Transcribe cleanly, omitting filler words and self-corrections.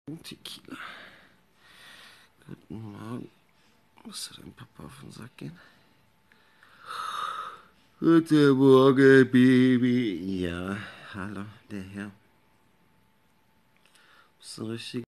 Tequila. Guten Morgen. Musst du deinem Papa auf den Sack gehen? Guten Morgen, Baby. Ja, hallo, der Herr. Bist du richtig?